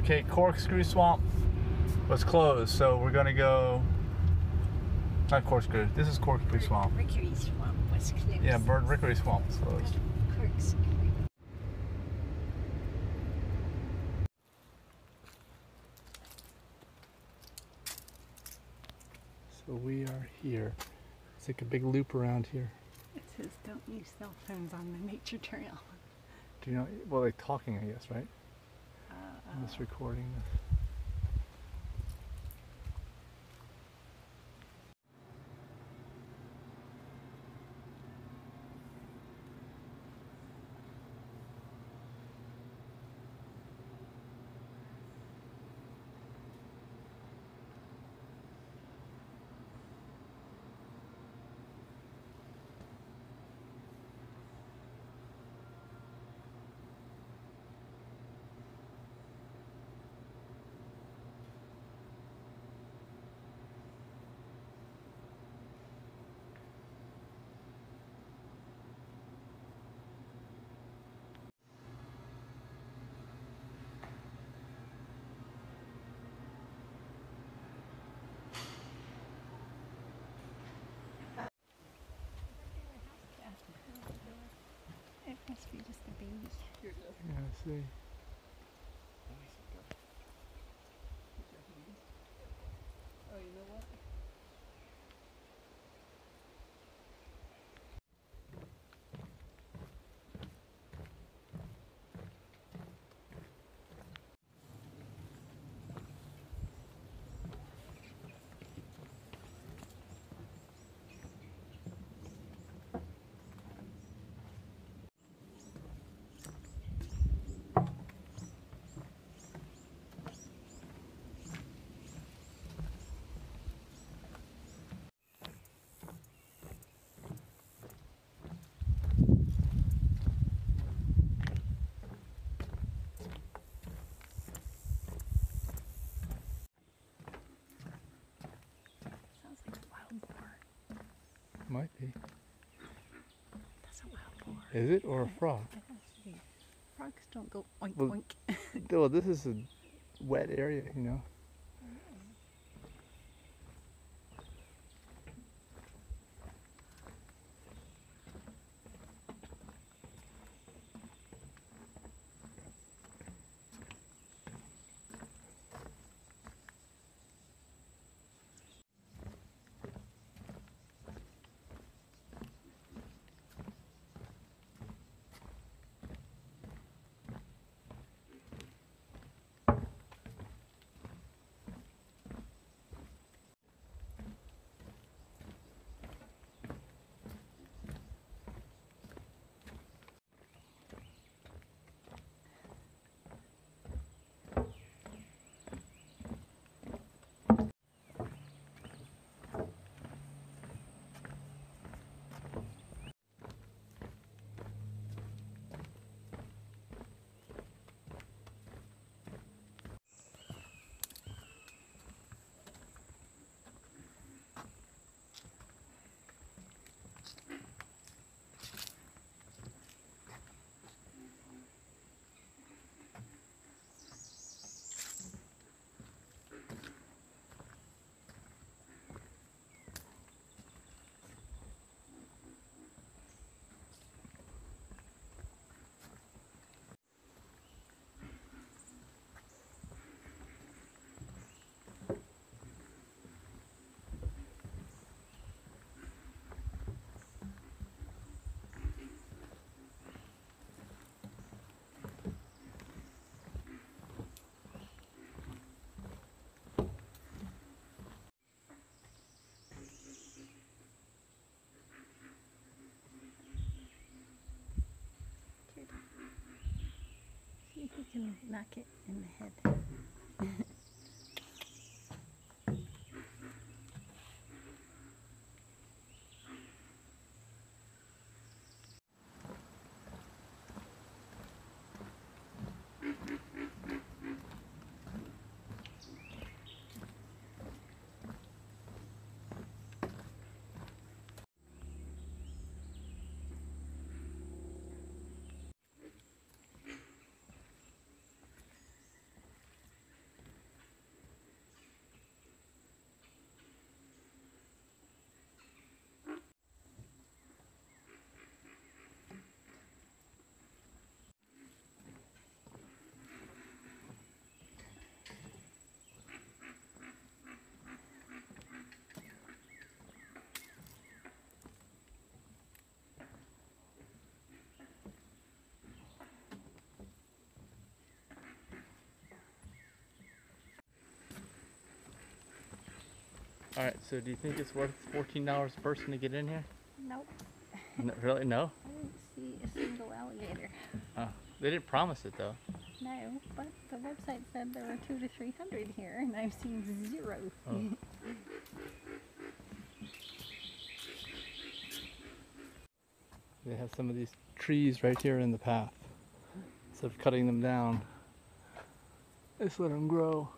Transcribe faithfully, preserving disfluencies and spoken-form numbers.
Okay, Corkscrew Swamp was closed, so we're gonna go. Not Corkscrew. This is Corkscrew Swamp. Rickery Swamp was closed. Yeah, Bird Rickery Swamp was closed. Corkscrew. So we are here. It's like a big loop around here. It says don't use cell phones on the nature trail. Do you know? Well, like talking, I guess, right? Uh, I'm just recording this. It must be just a baby. Yeah, I see. Oh, you know what? Sounds like a wild boar. Might be. That's a wild boar. Is it or a frog? It has to be. Frogs don't go oink Well, oink. Well, this is a wet area, you know. See if we can knock it in the head. All right. So do you think it's worth fourteen dollars a person to get in here? Nope. No, really? No. I didn't see a single alligator. Oh, they didn't promise it though. No, but the website said there were two to three hundred here, and I've seen zero. Oh. They have some of these trees right here in the path. Instead of cutting them down, just let them grow.